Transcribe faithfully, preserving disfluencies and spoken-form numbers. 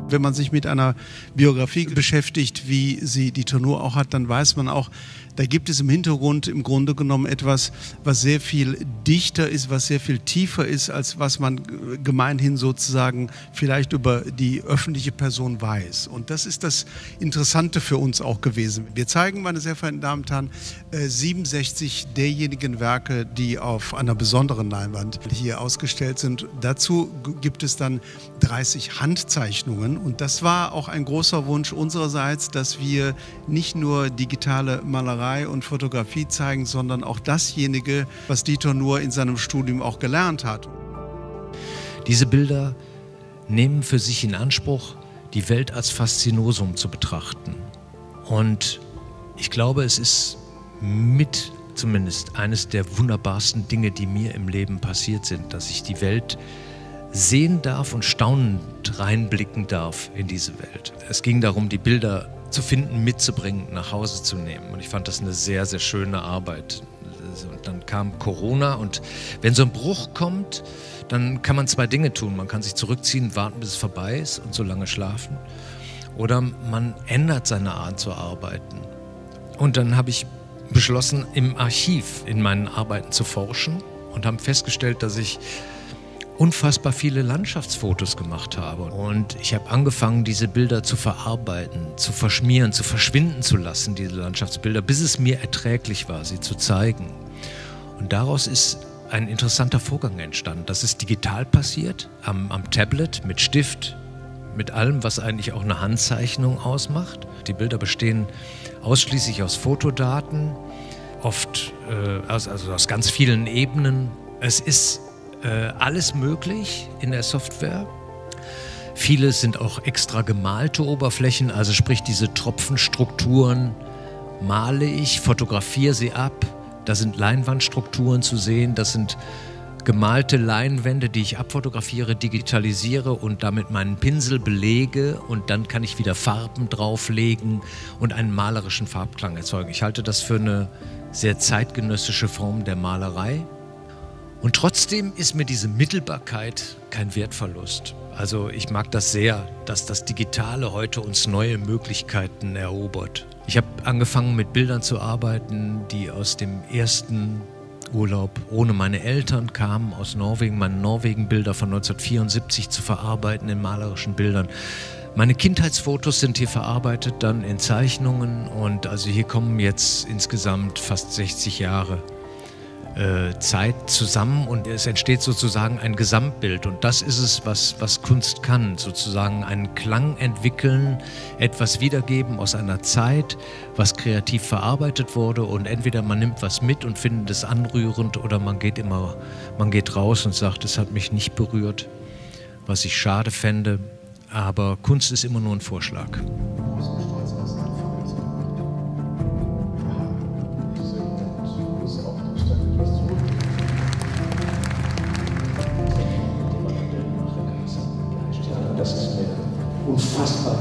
Wenn man sich mit einer Biografie beschäftigt, wie sie Dieter Nuhr auch hat, dann weiß man auch, da gibt es im Hintergrund im Grunde genommen etwas, was sehr viel dichter ist, was sehr viel tiefer ist, als was man gemeinhin sozusagen vielleicht über die öffentliche Person weiß. Und das ist das Interessante für uns auch gewesen. Wir zeigen, meine sehr verehrten Damen und Herren, siebenundsechzig derjenigen Werke, die auf einer besonderen Leinwand hier ausgestellt sind. Dazu gibt es dann dreißig Handzeichnungen. Und das war auch ein großer Wunsch unsererseits, dass wir nicht nur digitale Malerei und Fotografie zeigen, sondern auch dasjenige, was Dieter Nuhr in seinem Studium auch gelernt hat. Diese Bilder nehmen für sich in Anspruch, die Welt als Faszinosum zu betrachten. Und ich glaube, es ist mit zumindest eines der wunderbarsten Dinge, die mir im Leben passiert sind, dass ich die Welt sehen darf und staunend reinblicken darf in diese Welt. Es ging darum, die Bilder zu finden, mitzubringen, nach Hause zu nehmen. Und ich fand das eine sehr, sehr schöne Arbeit. Und dann kam Corona und wenn so ein Bruch kommt, dann kann man zwei Dinge tun. Man kann sich zurückziehen, warten, bis es vorbei ist und so lange schlafen. Oder man ändert seine Art zu arbeiten. Und dann habe ich beschlossen, im Archiv in meinen Arbeiten zu forschen und habe festgestellt, dass ich unfassbar viele Landschaftsfotos gemacht habe. Und ich habe angefangen, diese Bilder zu verarbeiten, zu verschmieren, zu verschwinden zu lassen, diese Landschaftsbilder, bis es mir erträglich war, sie zu zeigen. Und daraus ist ein interessanter Vorgang entstanden. Das ist digital passiert, am, am Tablet, mit Stift, mit allem, was eigentlich auch eine Handzeichnung ausmacht. Die Bilder bestehen ausschließlich aus Fotodaten, oft äh, aus, also aus ganz vielen Ebenen. Es ist Äh, alles möglich in der Software. Viele sind auch extra gemalte Oberflächen, also sprich diese Tropfenstrukturen male ich, fotografiere sie ab. Da sind Leinwandstrukturen zu sehen, das sind gemalte Leinwände, die ich abfotografiere, digitalisiere und damit meinen Pinsel belege und dann kann ich wieder Farben drauflegen und einen malerischen Farbklang erzeugen. Ich halte das für eine sehr zeitgenössische Form der Malerei. Und trotzdem ist mir diese Mittelbarkeit kein Wertverlust. Also ich mag das sehr, dass das Digitale heute uns neue Möglichkeiten erobert. Ich habe angefangen mit Bildern zu arbeiten, die aus dem ersten Urlaub ohne meine Eltern kamen, aus Norwegen, meine Norwegen-Bilder von neunzehnhundertvierundsiebzig zu verarbeiten in malerischen Bildern. Meine Kindheitsfotos sind hier verarbeitet dann in Zeichnungen und also hier kommen jetzt insgesamt fast sechzig Jahre Zeit zusammen und es entsteht sozusagen ein Gesamtbild und das ist es, was, was Kunst kann, sozusagen einen Klang entwickeln, etwas wiedergeben aus einer Zeit, was kreativ verarbeitet wurde und entweder man nimmt was mit und findet es anrührend oder man geht immer, man geht raus und sagt, es hat mich nicht berührt, was ich schade fände, aber Kunst ist immer nur ein Vorschlag. Das ist mir unfassbar